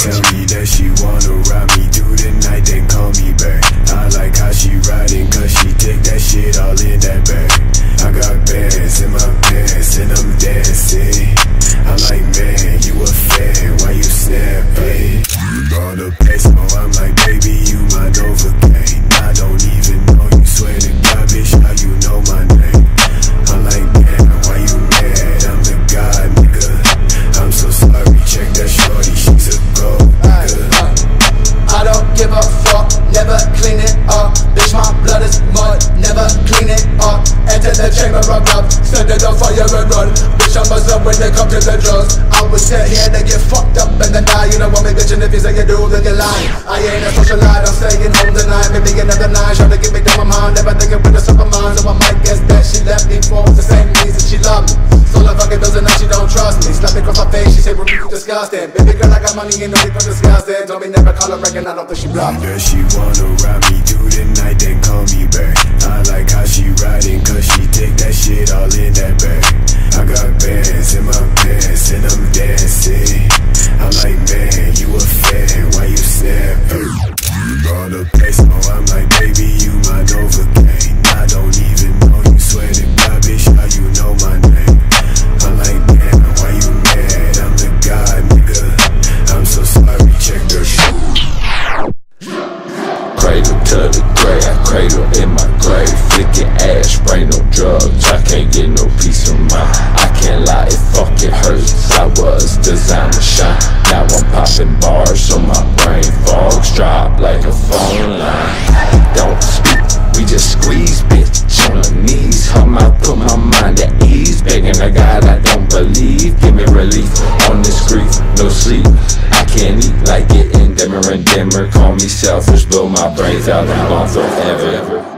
tell me that she wanna ride me through the night, then call me back. I like how she riding, cause she take that shit all in that bag. I got bands in my pants and I'm dancing. I'm like, man, you a fan, why you snapping? You brought a peso, I'm like, baby, you my Novocaine. I don't even know you, swear to God, bitch, how you know my name? I'm like, damn, why you mad? I'm the god, nigga. I'm so sorry, check that shorty, she's a gold nigga. I don't give a fuck, never clean it up. Bitch, my blood is mud, never clean it up. Enter the chamber of love, send it on fire and run. Bitch, I'm buzzed up when they come to the drugs. I would sit here to get fucked up and then die. You don't want me bitchin' if you say you do, then you're lying. I ain't a socialite, I'm staying home tonight. Maybe another night, trying to get me down my mind. Never thinking with the supermind, so I might guess that she left me for the same reason she loved me. So I fucking doesn't know she don't trust me. Slap me across my face, she say, well, you disgusting. Baby girl, I got money, ain't no need for disgusting. Told me never call her reckon, I don't think she bluffed. Does she wanna ride me through the night, then call me back? I like how she riding, cause she take that shit all in that bag. I got bands in my pants and I'm dancing. I'm like, man, you a fan, why you snapping? You brought a peso, I'm like, baby, you my Novocaine. I don't even know you, swear to God, bitch, how you know my name? I'm like, damn, why you mad? I'm the god, nigga. I'm so sorry, check the shit. Cradle to the grave, I cradle in my grave. Flicking ash, spray no drugs, I can't get no peace of mind. I can't lie, it hurts. I was designed to shine. Now I'm popping bars, so my brain fogs drop like a phone line. Don't speak, we just squeeze, bitch, on her knees. Her mouth put my mind at ease. Begging a God I don't believe. Give me relief on this grief, no sleep. I can't eat like getting dimmer and dimmer. Call me selfish, blow my brains out, I'm gone forever.